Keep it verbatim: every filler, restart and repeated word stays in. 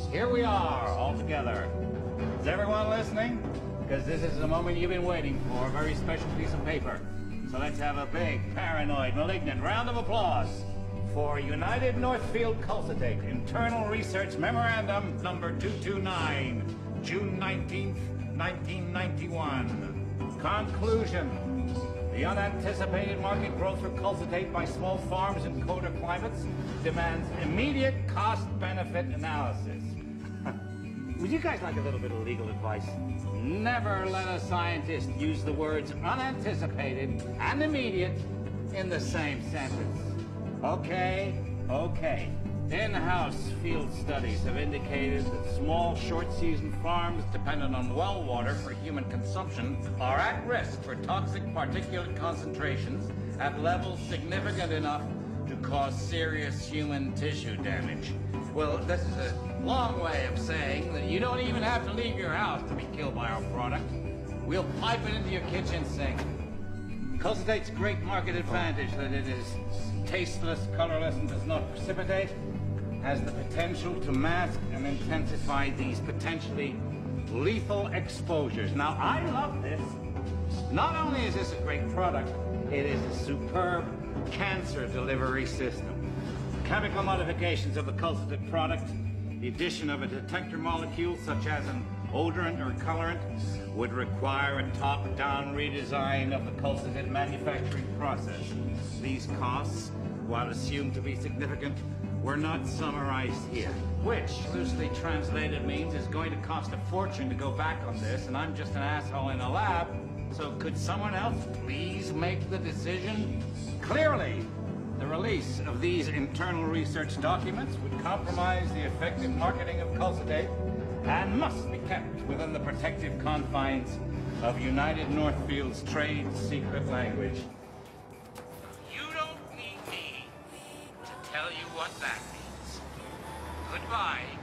here we are, all together. Is everyone listening? Because this is the moment you've been waiting for, a very special piece of paper. So let's have a big, paranoid, malignant round of applause for United Northfield Culcitate Internal Research Memorandum number two two nine, June nineteenth, nineteen ninety-one. Conclusion. The unanticipated market growth for Culcitate by small farms in colder climates demands immediate cost-benefit analysis. Would you guys like a little bit of legal advice? Never let a scientist use the words unanticipated and immediate in the same sentence. Okay, okay. In-house field studies have indicated that small, short-season farms dependent on well water for human consumption are at risk for toxic particulate concentrations at levels significant enough to cause serious human tissue damage. Well, this is a long way of saying that you don't even have to leave your house to be killed by our product. We'll pipe it into your kitchen sink. Culcitate's great market advantage that it is tasteless, colorless, and does not precipitate has the potential to mask and intensify these potentially lethal exposures. Now, I love this. Not only is this a great product, it is a superb cancer delivery system. Chemical modifications of the Culcitate product, the addition of a detector molecule such as an odorant or colorant, would require a top-down redesign of the Culcitate manufacturing process. These costs, while assumed to be significant, were not summarized here, which, loosely translated, means it's going to cost a fortune to go back on this, and I'm just an asshole in a lab, so could someone else please make the decision? Clearly, the release of these internal research documents would compromise the effective marketing of Culcitate and must be kept within the protective confines of United Northfield's trade secret language. You don't need me to tell you what that means. Goodbye.